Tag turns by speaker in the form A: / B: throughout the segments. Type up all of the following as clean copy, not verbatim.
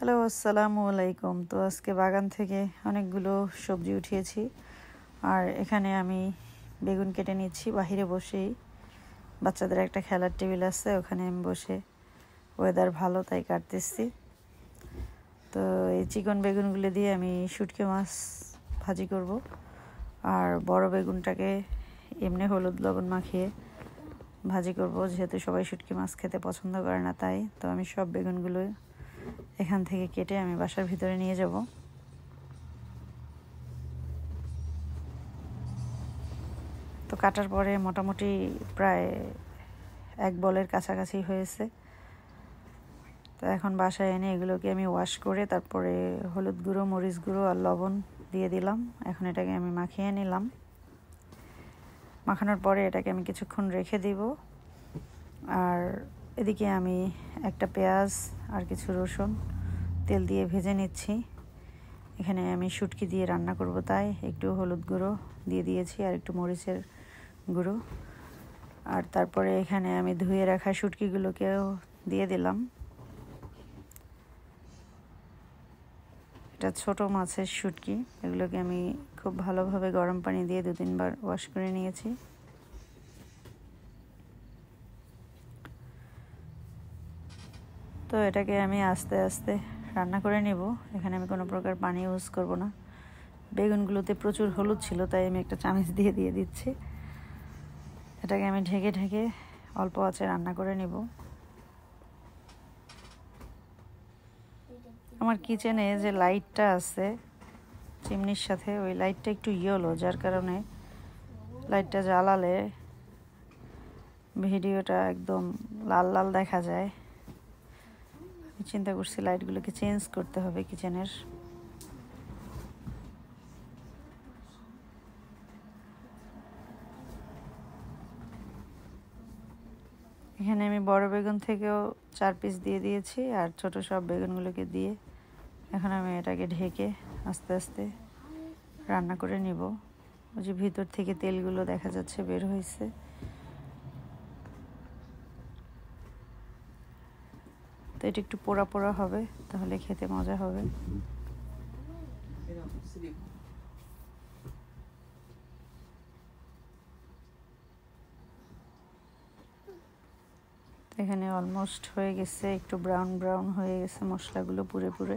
A: Hello, আসসালামু আলাইকুম। তো আজকে বাগান থেকে অনেকগুলো সবজি উঠিয়েছি, আর এখানে আমি বেগুন কেটে নিচ্ছি বাহিরে বসেই। বাচ্চাদের একটা খেলার টেবিল আছে, ওখানে আমি বসে, ওয়েদার ভালো তাই কাটতেছি। তো এই চিকন বেগুনগুলো দিয়ে আমি শুটকি মাছ ভাজি করব, আর বড় বেগুনটাকে এমনি হলুদ লবণ মাখিয়ে ভাজি করব, যেহেতু সবাই শুটকি মাছ খেতে পছন্দ করে না তাই। তো আমি সব বেগুনগুলো এখান থেকে কেটে আমি বাসার ভিতরে নিয়ে যাব। তো কাটার পরে মোটামুটি প্রায় এক বলের কাছাকাছি হয়েছে। তো এখন বাসায় এনে এগুলোকে আমি ওয়াশ করে তারপরে হলুদ গুঁড়ো, মরিচ গুঁড়ো আর লবণ দিয়ে দিলাম। এখন এটাকে আমি মাখিয়ে নিলাম। মাখানোর পরে এটাকে আমি কিছুক্ষণ রেখে দিব। আর এদিকে আমি একটা পেঁয়াজ আর কিছু রসুন তেল দিয়ে ভেজে নিচ্ছি। এখানে আমি শুটকি দিয়ে রান্না করব, তাই একটু হলুদ গুঁড়ো দিয়ে দিয়েছি আর একটু মরিচের গুঁড়ো। আর তারপরে এখানে আমি ধুয়ে রাখা শুটকিগুলোকেও দিয়ে দিলাম। এটা ছোট মাছের শুটকি, এগুলোকে আমি খুব ভালোভাবে গরম পানি দিয়ে 2-3 বার ওয়াশ করে নিয়েছি। তো এটাকে আমি আস্তে আস্তে রান্না করে নেব। এখানে আমি কোনো প্রকার পানি ইউজ করব না। বেগুনগুলোতে প্রচুর হলুদ ছিল, তাই আমি একটা চামচ দিয়ে দিচ্ছি। এটাকে আমি ঢেকে ঢেকে অল্প আঁচে রান্না করে নেব। আমার কিচেনে যে লাইটটা আছে চিমনির সাথে, ওই লাইটটা একটু ইয়েলো, যার কারণে লাইটটা জ্বালালে ভিডিওটা একদম লাল লাল দেখা যায়। আমি চিন্তা করছি লাইটগুলোকে চেঞ্জ করতে হবে কিচেনের। এখানে আমি বড় বেগুন থেকেও 4 পিস দিয়ে দিয়েছি, আর ছোট সব বেগুনগুলোকে দিয়ে এখন আমি এটাকে ঢেকে আস্তে আস্তে রান্না করে নিব। ওই যে ভিতর থেকে তেলগুলো দেখা যাচ্ছে বের হয়েছে। তো এটা একটু পোড়া পোড়া হবে, তাহলে খেতে মজা হবে। এখানে অলমোস্ট হয়ে গেছে, একটু ব্রাউন ব্রাউন হয়ে গেছে মশলাগুলো পুড়ে পুড়ে।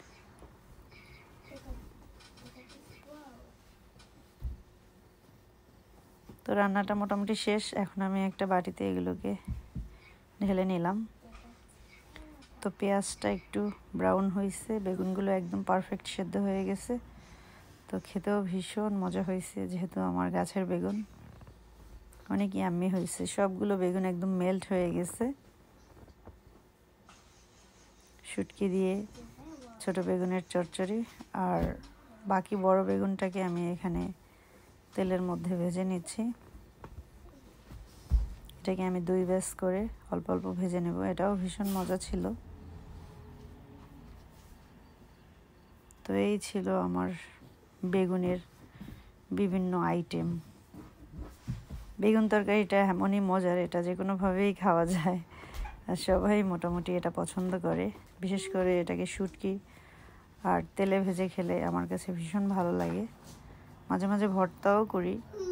A: তো রান্নাটা মোটামুটি শেষ। এখন আমি একটা বাটিতে এগুলোকে ঢেলে নিলাম। তো পেঁয়াজটা একটু ব্রাউন হয়েছে, বেগুনগুলো একদম পারফেক্ট সেদ্ধ হয়ে গেছে। তো খেতেও ভীষণ মজা হয়েছে, যেহেতু আমার গাছের বেগুন। অনেক ইয়াম্মি হয়েছে, সবগুলো বেগুন একদম মেল্ট হয়ে গেছে। শুটকি দিয়ে ছোট বেগুনের চচ্চড়ি, আর বাকি বড় বেগুনটাকে আমি এখানে তেলের মধ্যে ভেজে নিচ্ছি। এটাকে আমি 2 ব্যাচ করে অল্প অল্প ভেজে নেব। এটাও ভীষণ মজা ছিল। তো এই ছিল আমার বেগুনের বিভিন্ন আইটেম। বেগুন তরকারিটা এমনই মজার, এটা যে কোনোভাবেই খাওয়া যায়, আর সবাই মোটামুটি এটা পছন্দ করে। বিশেষ করে এটাকে শুটকি আর তেলে ভেজে খেলে আমার কাছে ভীষণ ভালো লাগে। মাঝে মাঝে ভর্তাও করি।